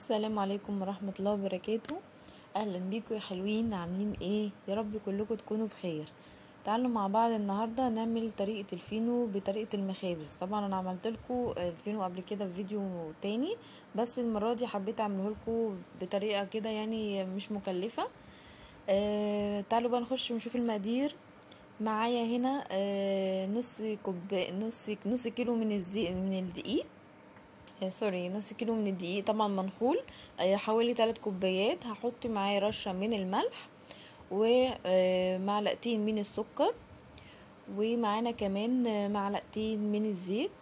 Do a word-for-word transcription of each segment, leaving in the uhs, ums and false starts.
السلام عليكم ورحمة الله وبركاته. اهلا بيكم يا حلوين، عاملين ايه؟ يا رب كلكم تكونوا بخير. تعالوا مع بعض النهاردة نعمل طريقة الفينو بطريقة المخابز. طبعا انا عملت لكم الفينو قبل كده في فيديو تاني، بس المرة دي حبيت اعمله لكم بطريقة كده يعني مش مكلفة. آه تعالوا بقى نخش ونشوف المقادير. معايا هنا آه نص كوب نص نص كيلو من الزي من الدقيق. آه سوري نص كيلو من الدقيق طبعا منخول. آه حوالي ثلاث كوبايات. هحط معاه رشة من الملح ومعلقتين من السكر، ومعانا كمان معلقتين من الزيت،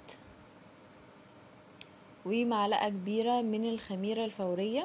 ومعلقة كبيرة من الخميرة الفورية.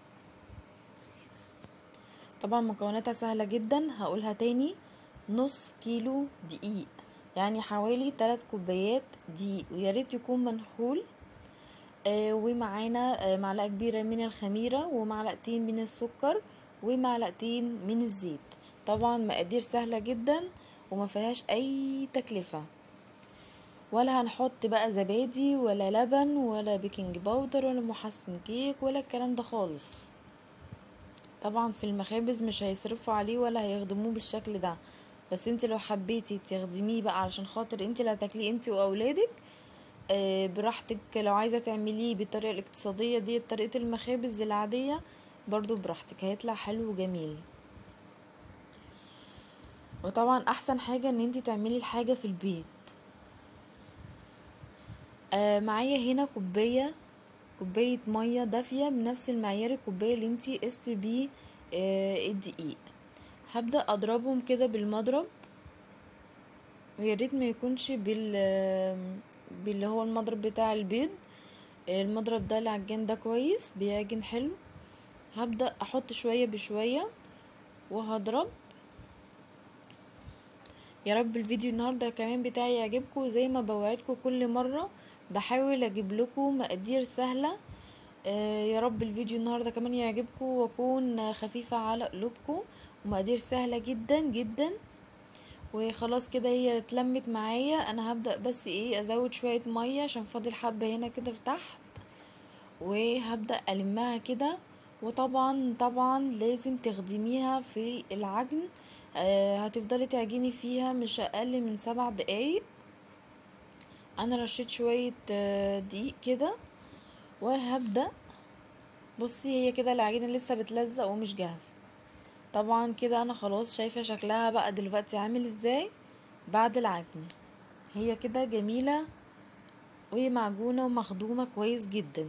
طبعا مكوناتها سهلة جدا، هقولها تاني: نص كيلو دقيق يعني حوالي ثلاث كوبايات دقيق، وياريت يكون منخول. آه ومعانا آه معلقة كبيرة من الخميرة، ومعلقتين من السكر، ومعلقتين من الزيت. طبعا مقادير سهلة جدا وما فيهاش اي تكلفة، ولا هنحط بقى زبادي ولا لبن ولا بيكنج باودر ولا محسن كيك ولا الكلام ده خالص. طبعا في المخابز مش هيصرفوا عليه ولا هيخدموه بالشكل ده، بس انت لو حبيتي تخدميه بقى علشان خاطر انت اللي هتاكليه انت واولادك آه براحتك. لو عايزه تعمليه بالطريقه الاقتصاديه دي، طريقه المخابز العاديه، برضو براحتك، هيطلع حلو وجميل. وطبعا احسن حاجه ان انت تعملي الحاجه في البيت. آه معايا هنا كوبايه كوبايه ميه دافيه بنفس المعيار الكوبايه اللي انتي قستي بيه آه الدقيق. هبدا اضربهم كده بالمضرب، وياريت ما يكونش بال باللي هو المضرب بتاع البيض. المضرب ده العجان ده كويس بيعجن حلو. هبدا احط شويه بشويه وهضرب. يا رب الفيديو النهارده كمان بتاعي يعجبكم، زي ما بوعدكم كل مره بحاول اجيب لكم مقادير سهله. آه يا رب الفيديو النهارده كمان يعجبكم واكون خفيفه على قلوبكم، ومقادير سهله جدا جدا. وخلاص كده هي اتلمت معايا. انا هبدا بس ايه ازود شويه ميه عشان فاضل حبه هنا كده في تحت، وهبدا المها كده. وطبعا طبعا لازم تخدميها في العجن. آه هتفضلي تعجني فيها مش اقل من سبع دقايق. انا رشيت شويه آه دقيق كده وهبدا. بصي هي كده العجينه لسه بتلزق ومش جاهزه. طبعا كده انا خلاص شايفه شكلها بقى دلوقتي عامل ازاي بعد العجن. هي كده جميله وهي معجونه ومخدومه كويس جدا.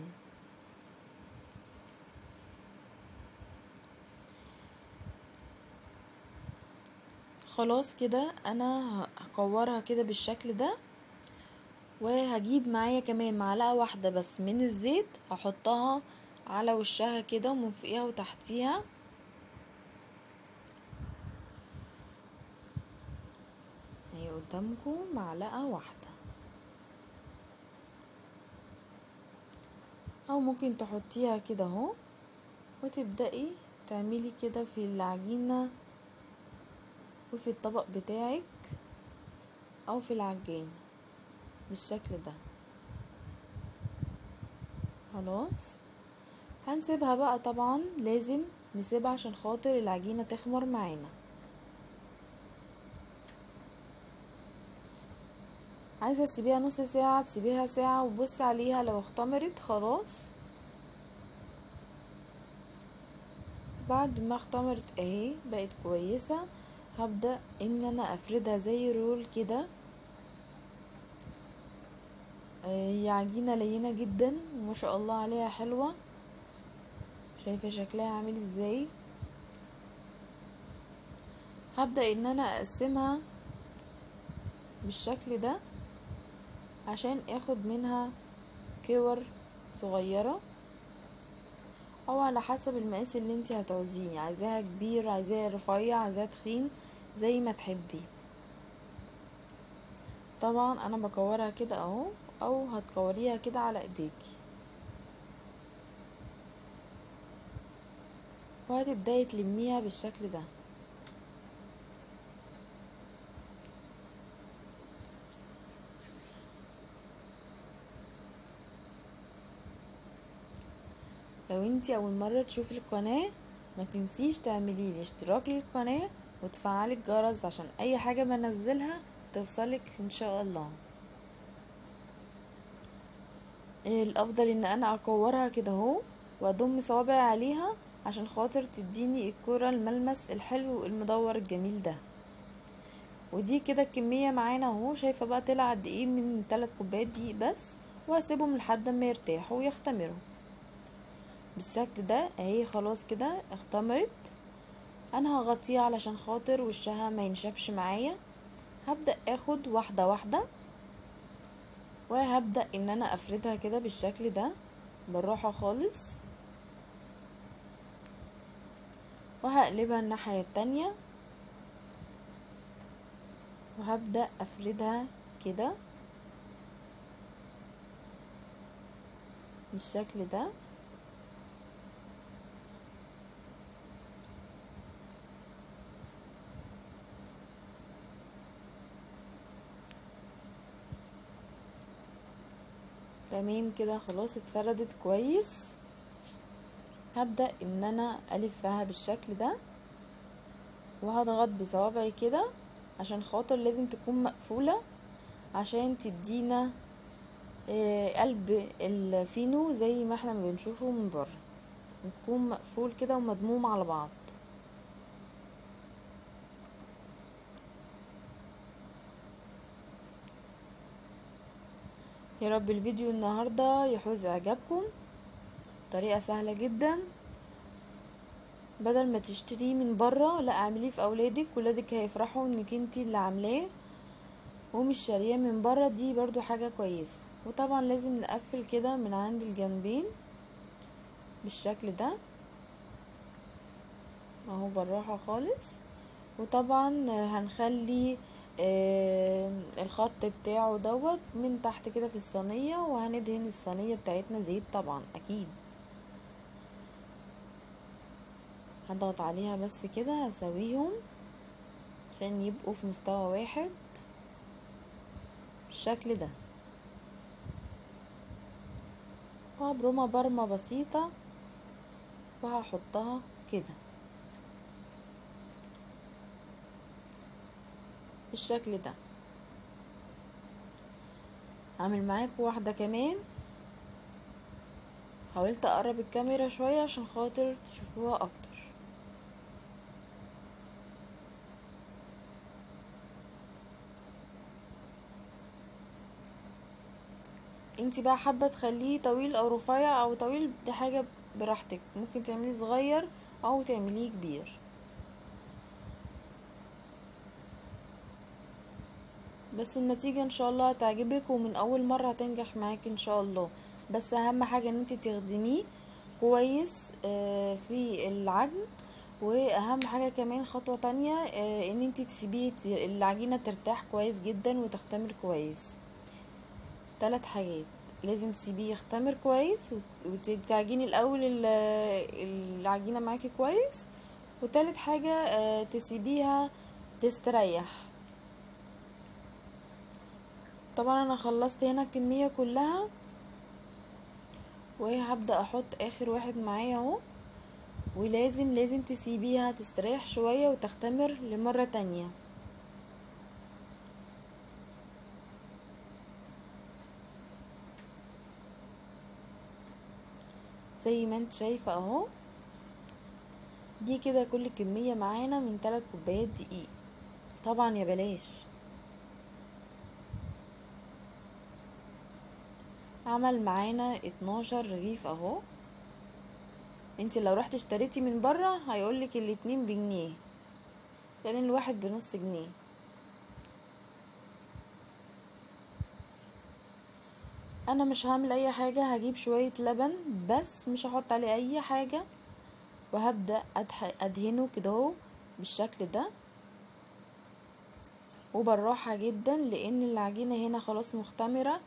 خلاص كده انا هكورها كده بالشكل ده، وهجيب معايا كمان معلقه واحده بس من الزيت هحطها على وشها كده ومن فوقيها وتحتيها. هي قدامكم معلقه واحده، او ممكن تحطيها كده اهو وتبدأي تعملي كده في العجينة وفي الطبق بتاعك او في العجين بالشكل ده. خلاص هنسيبها بقى، طبعا لازم نسيبها عشان خاطر العجينة تخمر معانا. عايزة تسيبيها نص ساعة تسيبيها ساعة، وبصي عليها لو اختمرت خلاص. بعد ما اختمرت اهي بقت كويسة، هبدأ ان انا افردها زي رول كده. هي عجينة لينة جدا وما شاء الله عليها حلوة. شايفة شكلها عامل ازاي؟ هبدأ ان انا اقسمها بالشكل ده عشان اخد منها كور صغيرة، او على حسب المقاس اللي انتي هتعوزيه، عايزاها كبير عايزاها رفيع عايزاها تخين زي ما تحبي. طبعا انا بكورها كده اهو، او هتكوريها كده على ايديكي، وهتبداي تلميها بالشكل ده. لو انتي اول مرة تشوفي القناة ما تنسيش تعملي لي اشتراك للقناة وتفعلي الجرس عشان اي حاجة بنزلها توصلك ان شاء الله. الافضل ان انا اكورها كده اهو واضم صوابعي عليها عشان خاطر تديني الكرة الملمس الحلو المدور الجميل ده. ودي كده الكمية معانا اهو، شايفة بقى طلع قد ايه؟ من ثلاث كوبايات دقيق بس، وهسيبهم لحد ما يرتاحوا ويختمروا بالشكل ده. اهي خلاص كده اختمرت. انا هغطيها علشان خاطر وشها ما ينشفش معايا. هبدأ اخد واحدة واحدة وهبدأ ان انا افردها كده بالشكل ده بالراحة خالص، وهقلبها الناحية التانية وهبدأ افردها كده بالشكل ده. تمام كده خلاص اتفردت كويس. هبدأ ان انا الفها بالشكل ده وهضغط بصوابعي كده عشان خاطر لازم تكون مقفولة عشان تدينا آه قلب الفينو زي ما احنا ما بنشوفه من بره، يكون مقفول كده ومضموم على بعض. يا رب الفيديو النهاردة يحوز اعجابكم. طريقة سهلة جدا، بدل ما تشتريه من بره لا اعمليه في اولادك، ولادك هيفرحوا انك انتي اللي عاملاه ومش شاريه من بره. دي برضو حاجة كويسة. وطبعا لازم نقفل كده من عند الجنبين بالشكل ده اهو بالراحة خالص. وطبعا هنخلي آه الخط بتاعه دوت من تحت كده في الصينية، وهندهن الصينية بتاعتنا زيت طبعا اكيد. هضغط عليها بس كده هسويهم عشان يبقوا في مستوى واحد بالشكل ده، وهبرمها برمة بسيطة وهحطها كده بالشكل ده. هعمل معاكم واحدة كمان. حاولت اقرب الكاميرا شوية عشان خاطر تشوفوها اكتر. انتي بقى حابة تخليه طويل او رفيع او طويل، دي حاجة براحتك، ممكن تعمليه صغير او تعمليه كبير، بس النتيجة ان شاء الله هتعجبك ومن اول مرة هتنجح معاك ان شاء الله. بس اهم حاجة ان انتي تخدميه كويس في العجن. واهم حاجة كمان خطوة تانية ان انتي تسيبيه العجينة ترتاح كويس جدا وتختمر كويس. ثلاث حاجات لازم تسيبيه يختمر كويس، وتعجيني الاول العجينة معاكي كويس، وتالت حاجة تسيبيها تستريح. طبعا انا خلصت هنا الكمية كلها وهبدأ احط اخر واحد معايا اهو. ولازم لازم تسيبيها تستريح شوية وتختمر لمرة تانية. زي ما انت شايفة اهو. دي كده كل كمية معانا من ثلاث كوبايات دقيق طبعا يا بلاش. عمل معانا اتناشر رغيف اهو. انت لو رحت اشتريتي من بره هيقولك الاتنين بجنيه، يعني الواحد بنص جنيه. انا مش هعمل اي حاجة، هجيب شوية لبن بس مش هحط عليه اي حاجة، وهبدأ ادهنه كده اهو بالشكل ده وبالراحة جدا، لان العجينة هنا خلاص مختمرة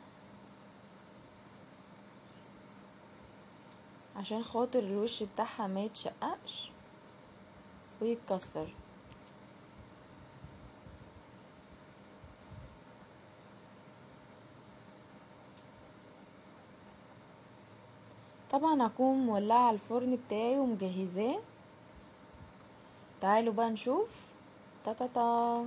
عشان خاطر الوش بتاعها ما يتشققش ويتكسر. طبعا هكون مولعه على الفرن بتاعي ومجهزاه. تعالوا بقى نشوف. تا تا تا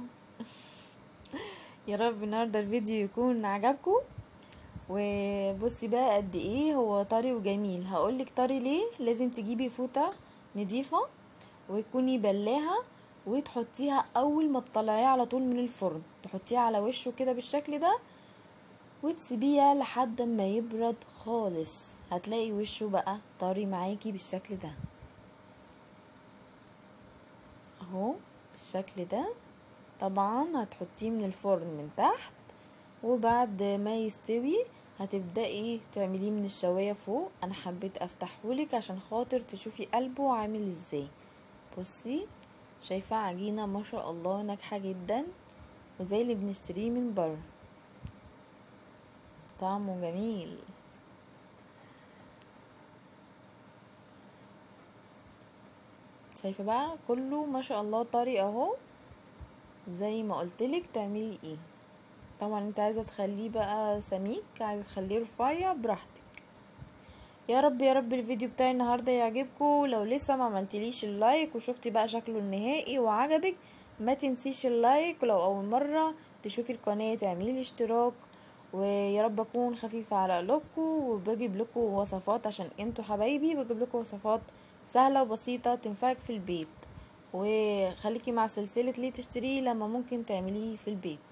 يا رب النهارده الفيديو يكون عجبكم. وبصي بقى قد ايه هو طري وجميل. هقولك طري ليه. لازم تجيبي فوطه نضيفه وتكوني بلاها وتحطيها اول ما تطلعيه على طول من الفرن، تحطيها على وشه كده بالشكل ده وتسيبيها لحد ما يبرد خالص. هتلاقي وشه بقى طري معاكي بالشكل ده اهو، بالشكل ده. طبعا هتحطيه من الفرن من تحت، وبعد ما يستوي هتبدأي تعمليه من الشواية فوق. انا حبيت افتحهولك عشان خاطر تشوفي قلبه عامل ازاي. بصي شايفة عجينة ما شاء الله ناجحة جدا وزي اللي بنشتريه من بره، طعمه جميل. شايفة بقى كله ما شاء الله طري اهو زي ما قلتلك تعملي ايه. طبعا انت عايزة تخليه بقى سميك، عايزة تخليه رفيع براحتك. يا رب يا رب الفيديو بتاعي النهاردة يعجبكم. لو لسه ما عملتليش اللايك وشفتي بقى شكله النهائي وعجبك ما تنسيش اللايك، ولو اول مرة تشوفي القناة تعملي الاشتراك. ويا رب اكون خفيفة على قلوبكم وبجيب لكم وصفات عشان انتوا حبايبي، بجيب لكم وصفات سهلة وبسيطة تنفعك في البيت. وخليكي مع سلسلة ليه تشتريه لما ممكن تعمليه في البيت.